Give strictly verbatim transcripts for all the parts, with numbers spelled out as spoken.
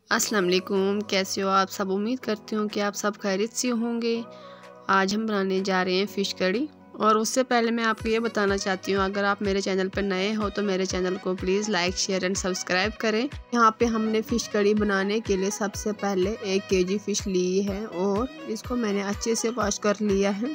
अस्सलाम वालेकुम, कैसे हो आप सब। उम्मीद करती हूँ कि आप सब खैरियत से होंगे। आज हम बनाने जा रहे हैं फ़िश कड़ी। और उससे पहले मैं आपको ये बताना चाहती हूँ, अगर आप मेरे चैनल पर नए हो तो मेरे चैनल को please like share and subscribe करें। यहाँ पे हमने फ़िश कड़ी बनाने के लिए सबसे पहले एक केजी फ़िश ली है और इसको मैंने अच्छे से वॉश कर लिया है।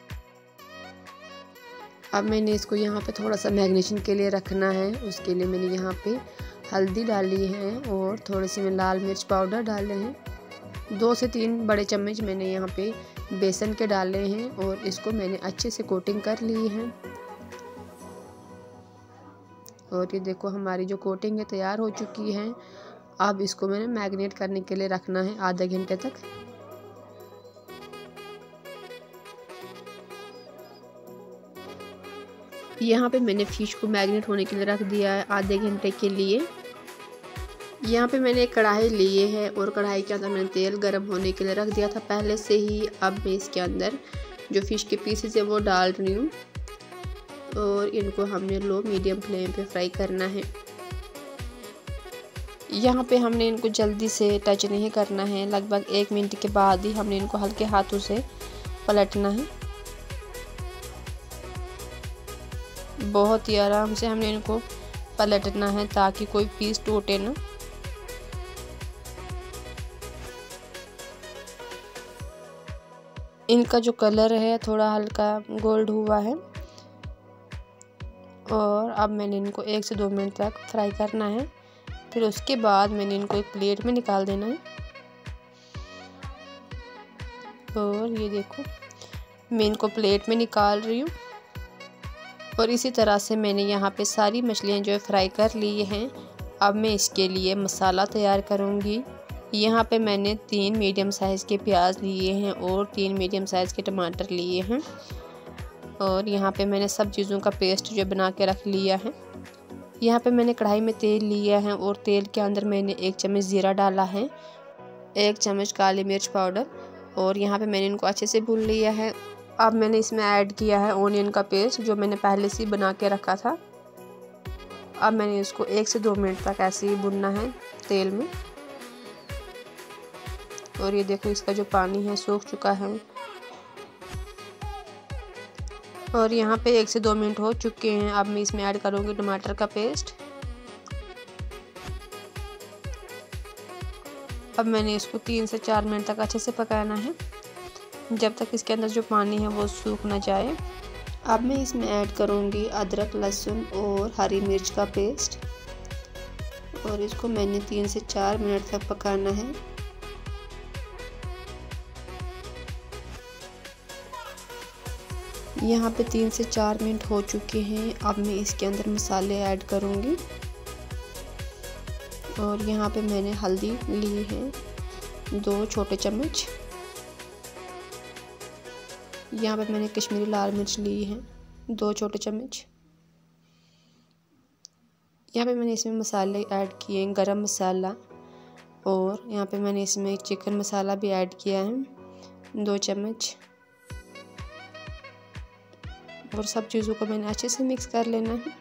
अब मैंने इसको यहाँ पे थोड़ा सा मैरिनेशन के लिए रखना है। उसके लिए मैंने यहाँ पे हल्दी डाली है और थोड़ी सी मैं लाल मिर्च पाउडर डाले हैं। दो से तीन बड़े चम्मच मैंने यहाँ पे बेसन के डाले हैं और इसको मैंने अच्छे से कोटिंग कर ली है। और ये देखो हमारी जो कोटिंग है तैयार हो चुकी है। अब इसको मैंने मैरिनेट करने के लिए रखना है आधे घंटे तक। यहाँ पे मैंने फ़िश को मैरिनेट होने के लिए रख दिया है आधे घंटे के लिए। यहाँ पे मैंने एक कढ़ाई ली है और कढ़ाई के अंदर मैंने तेल गर्म होने के लिए रख दिया था पहले से ही। अब मैं इसके अंदर जो फ़िश के पीसेस है वो डाल रही हूँ और इनको हमने लो मीडियम फ्लेम पे फ्राई करना है। यहाँ पे हमने इनको जल्दी से टच नहीं करना है, लगभग एक मिनट के बाद ही हमने इनको हल्के हाथों से पलटना है। बहुत ही आराम से हमने इनको पलटना है ताकि कोई पीस टूटे ना। इनका जो कलर है थोड़ा हल्का गोल्ड हुआ है और अब मैंने इनको एक से दो मिनट तक फ्राई करना है। फिर उसके बाद मैंने इनको एक प्लेट में निकाल देना है। और ये देखो मैं इनको प्लेट में निकाल रही हूँ। और इसी तरह से मैंने यहाँ पे सारी मछलियाँ जो है फ्राई कर ली हैं। अब मैं इसके लिए मसाला तैयार करूँगी। यहाँ पे मैंने तीन मीडियम साइज़ के प्याज लिए हैं और तीन मीडियम साइज़ के टमाटर लिए हैं। और यहाँ पे मैंने सब चीज़ों का पेस्ट जो बना के रख लिया है। यहाँ पे मैंने कढ़ाई में तेल लिया है और तेल के अंदर मैंने एक चम्मच ज़ीरा डाला है, एक चम्मच काली मिर्च पाउडर और यहाँ पे मैंने इनको अच्छे से भून लिया है। अब मैंने इसमें ऐड किया है ऑनियन का पेस्ट जो मैंने पहले से बना के रखा था। अब मैंने इसको एक से दो मिनट तक ऐसे ही भुनना है तेल में। और ये देखो इसका जो पानी है सूख चुका है। और यहाँ पे एक से दो मिनट हो चुके हैं। अब मैं इसमें ऐड करूँगी टमाटर का पेस्ट। अब मैंने इसको तीन से चार मिनट तक अच्छे से पकाना है जब तक इसके अंदर जो पानी है वो सूख ना जाए। अब मैं इसमें ऐड करूँगी अदरक लहसुन और हरी मिर्च का पेस्ट और इसको मैंने तीन से चार मिनट तक पकाना है। यहाँ पे तीन से चार मिनट हो चुके हैं। अब मैं इसके अंदर मसाले ऐड करूँगी। और यहाँ पे मैंने हल्दी ली है दो छोटे चम्मच। यहाँ पे मैंने कश्मीरी लाल मिर्च ली है दो छोटे चम्मच। यहाँ पे मैंने इसमें मसाले ऐड किए हैं गरम मसाला और यहाँ पे मैंने इसमें चिकन मसाला भी ऐड किया है दो चम्मच। और सब चीज़ों को मैंने अच्छे से मिक्स कर लेना है।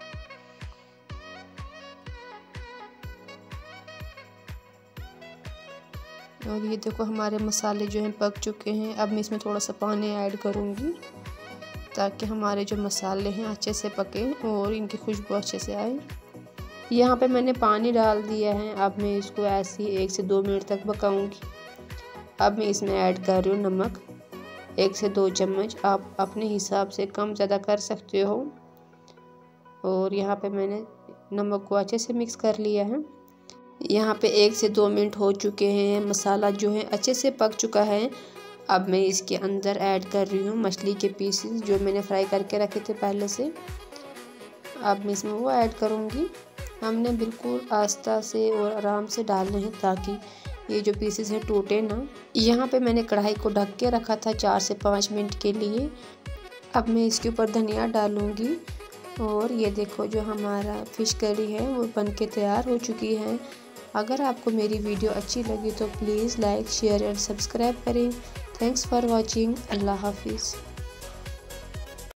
और ये देखो हमारे मसाले जो हैं पक चुके हैं। अब मैं इसमें थोड़ा सा पानी ऐड करूँगी ताकि हमारे जो मसाले हैं अच्छे से पकें और इनकी खुशबू अच्छे से आए। यहाँ पे मैंने पानी डाल दिया है। अब मैं इसको ऐसे ही एक से दो मिनट तक पकाऊँगी। अब मैं इसमें ऐड कर रही हूँ नमक एक से दो चम्मच। आप अपने हिसाब से कम ज़्यादा कर सकते हो। और यहाँ पे मैंने नमक को अच्छे से मिक्स कर लिया है। यहाँ पे एक से दो मिनट हो चुके हैं। मसाला जो है अच्छे से पक चुका है। अब मैं इसके अंदर ऐड कर रही हूँ मछली के पीसेस जो मैंने फ्राई करके रखे थे पहले से। अब मैं इसमें वो ऐड करूँगी। हमने बिल्कुल आस्ता से और आराम से डालना है ताकि ये जो पीसेस हैं टूटे ना। यहाँ पे मैंने कढ़ाई को ढक के रखा था चार से पाँच मिनट के लिए। अब मैं इसके ऊपर धनिया डालूँगी। और ये देखो जो हमारा फ़िश करी है वो बनके तैयार हो चुकी है। अगर आपको मेरी वीडियो अच्छी लगी तो please like share and subscribe करें। Thanks for watching. अल्लाह हाफिज़।